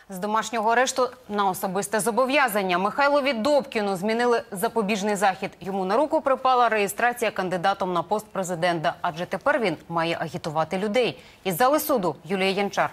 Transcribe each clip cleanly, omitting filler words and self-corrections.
З домашнього арешту на особисте зобов'язання Михайлові Добкіну змінили запобіжний захід. Йому на руку припала реєстрація кандидатом на пост президента, адже тепер він має агітувати людей. Із зали суду Юлія Янчар.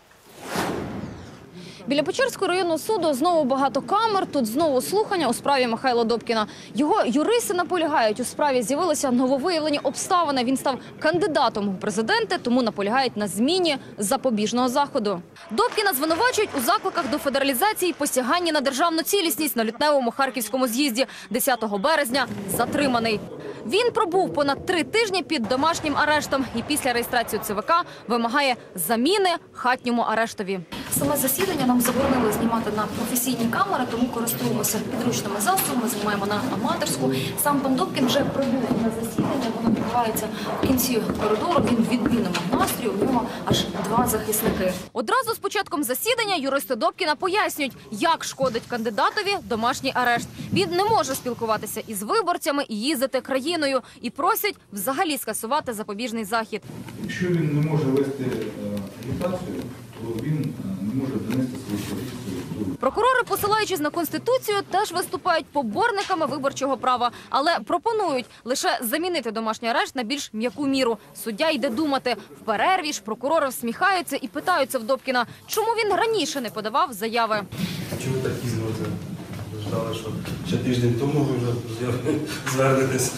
Біля Печерського районного суду знову багато камер, тут знову слухання у справі Михайла Добкіна. Його юристи наполягають, у справі з'явилися нововиявлені обставини. Він став кандидатом у президенти, тому наполягають на зміні запобіжного заходу. Добкіна звинувачують у закликах до федералізації, посяганні на державну цілісність на лютневому харківському з'їзді 10 березня затриманий. Він пробув понад 3 тижні під домашнім арештом і після реєстрації ЦВК вимагає заміни хатньому арештові. Саме засідання нам заборонили знімати на професійні камери, тому користуємося підручними засобами, знімаємо на аматорську. Сам пан Добкін вже прибув на засідання, воно відбувається в кінці коридору, він в відмінному настрої, у нього аж 2 захисники. Одразу з початком засідання юристи Добкіна пояснюють, як шкодить кандидатові домашній арешт. Він не може спілкуватися із виборцями і їздити країною, і просять взагалі скасувати запобіжний захід. Якщо він не може вести агітацію, то він не може донести свою позицію. Прокурори, посилаючись на Конституцію, теж виступають поборниками виборчого права, але пропонують лише замінити домашній арешт на більш м'яку міру. Суддя йде думати. В перерві ж прокурори всміхаються і питаються в Добкіна, чому він раніше не подавав заяви. Чому так пізно? Ждали, що ще тиждень тому ви вже звернетесь.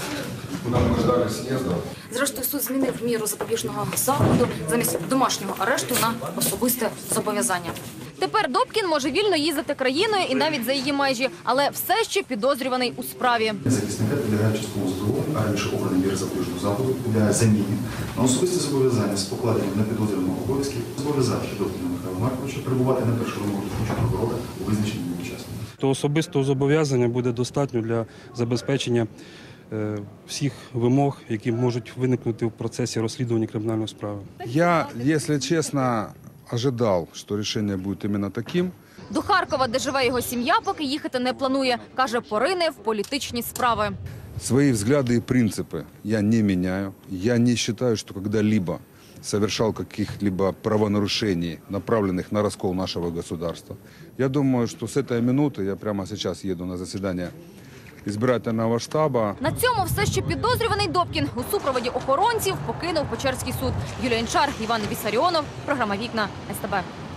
Зрештою, суд змінив міру запобіжного заходу замість домашнього арешту на особисте зобов'язання. Тепер Добкін може вільно їздити країною і навіть за її межі, але все ще підозрюваний у справі. Захисника підлягає частковому задоволенню, а раніше обраний міри запобіжного заходу підлягає заміні на особисте зобов'язання з покладенням на підозрюваного обов'язків, зобов'язавши Добкіна Михайла Марковича перебувати на першому вимогу прокурора у визначеному часі. То особистого зобов'язання буде достатньо для забезпечення всіх вимог, які можуть виникнути в процесі розслідування кримінальної справи. Я, если честно, ожидал, что решение будет именно таким. До Харкова, де живе його сім'я, поки їхати не планує. Каже, порине в політичні справи. Свои взгляды и принципы я не меняю. Я не считаю, что когда-либо совершал каких-либо правонарушений, направленных на раскол нашего государства. Я думаю, что с этой минуты я прямо сейчас еду на заседание избирательного штаба. На цьому все ще підозрюваний Добкін у супроводі охоронців покинув Печерський суд. Юлія Янчар, Іван Вісаріонов, програма «Вікна», СТБ.